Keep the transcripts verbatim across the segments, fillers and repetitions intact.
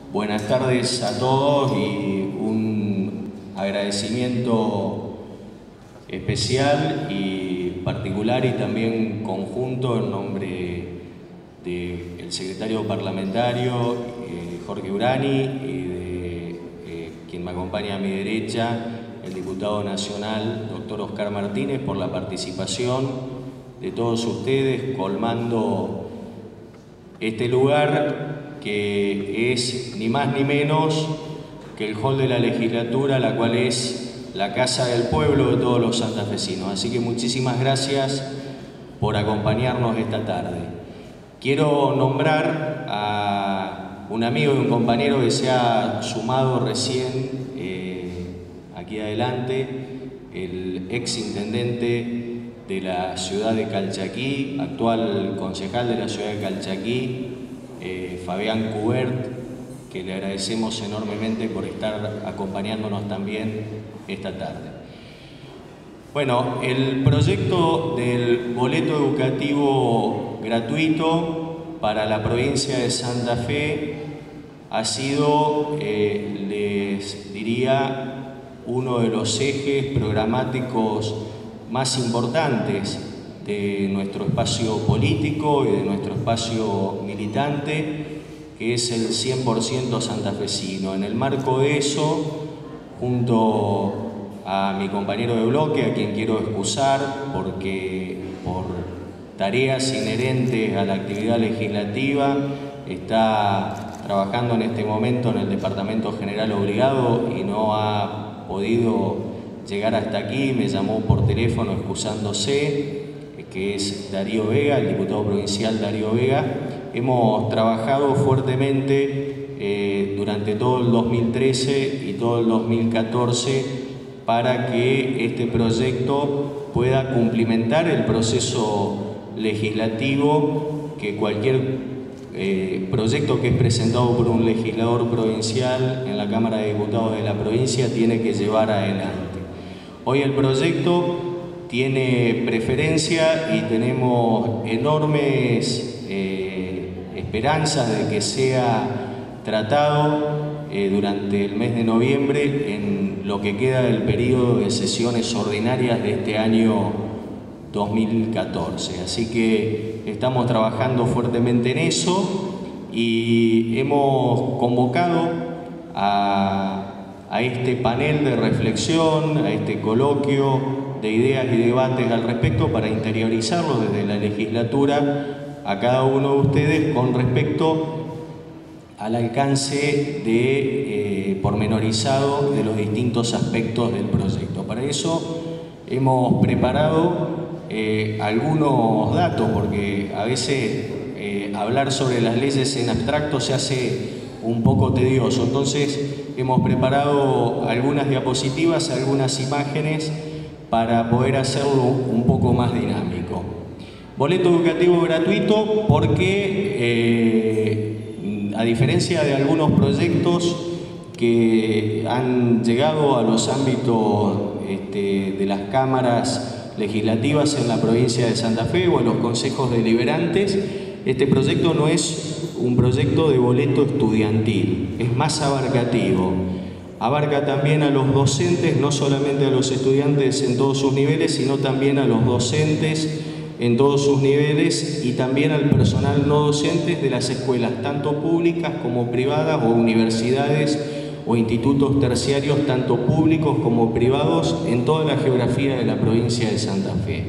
Buenas tardes a todos y un agradecimiento especial y particular y también conjunto en nombre del secretario parlamentario eh, Jorge Urani y de eh, quien me acompaña a mi derecha, el diputado nacional doctor Oscar Martínez, por la participación de todos ustedes colmando este lugar que es ni más ni menos que el hall de la legislatura, la cual es la casa del pueblo de todos los santafesinos. Así que muchísimas gracias por acompañarnos esta tarde. Quiero nombrar a un amigo y un compañero que se ha sumado recién eh, aquí adelante, el ex intendente de la ciudad de Calchaquí, actual concejal de la ciudad de Calchaquí, eh, Fabián Cubert, que le agradecemos enormemente por estar acompañándonos también esta tarde. Bueno, el proyecto del boleto educativo gratuito para la provincia de Santa Fe ha sido, eh, les diría, uno de los ejes programáticos más importantes de nuestro espacio político y de nuestro espacio militante, que es el cien por ciento santafesino. En el marco de eso, junto a mi compañero de bloque, a quien quiero excusar porque por tareas inherentes a la actividad legislativa está trabajando en este momento en el Departamento General Obligado y no ha podido llegar hasta aquí, me llamó por teléfono excusándose, que es Darío Vega, el diputado provincial Darío Vega. Hemos trabajado fuertemente eh, durante todo el dos mil trece y todo el dos mil catorce para que este proyecto pueda cumplimentar el proceso legislativo que cualquier eh, proyecto que es presentado por un legislador provincial en la Cámara de Diputados de la provincia tiene que llevar adelante. Hoy el proyecto tiene preferencia y tenemos enormes eh, esperanzas de que sea tratado eh, durante el mes de noviembre en lo que queda del periodo de sesiones ordinarias de este año dos mil catorce. Así que estamos trabajando fuertemente en eso y hemos convocado a, a este panel de reflexión, a este coloquio de ideas y debates al respecto para interiorizarlo desde la legislatura a cada uno de ustedes con respecto al alcance de, eh, pormenorizado de los distintos aspectos del proyecto. Para eso hemos preparado eh, algunos datos, porque a veces eh, hablar sobre las leyes en abstracto se hace un poco tedioso. Entonces hemos preparado algunas diapositivas, algunas imágenes para poder hacerlo un poco más dinámico. Boleto educativo gratuito porque, eh, a diferencia de algunos proyectos que han llegado a los ámbitos este, de las cámaras legislativas en la provincia de Santa Fe o a los consejos deliberantes, este proyecto no es un proyecto de boleto estudiantil, es más abarcativo. Abarca también a los docentes, no solamente a los estudiantes en todos sus niveles, sino también a los docentes en todos sus niveles y también al personal no docente de las escuelas, tanto públicas como privadas, o universidades o institutos terciarios, tanto públicos como privados, en toda la geografía de la provincia de Santa Fe.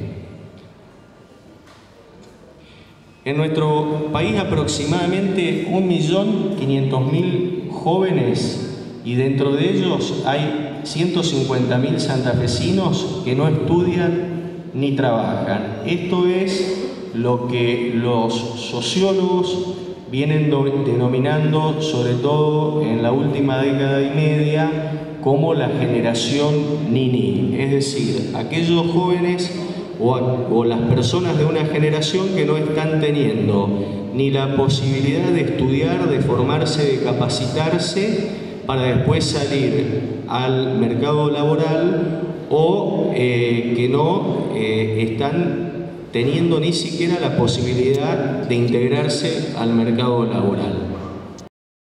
En nuestro país aproximadamente un millón quinientos mil jóvenes, y dentro de ellos hay ciento cincuenta mil santafesinos que no estudian ni trabajan. Esto es lo que los sociólogos vienen denominando, sobre todo en la última década y media, como la generación Nini, es decir, aquellos jóvenes o, o las personas de una generación que no están teniendo ni la posibilidad de estudiar, de formarse, de capacitarse, para después salir al mercado laboral o eh, que no eh, están teniendo ni siquiera la posibilidad de integrarse al mercado laboral.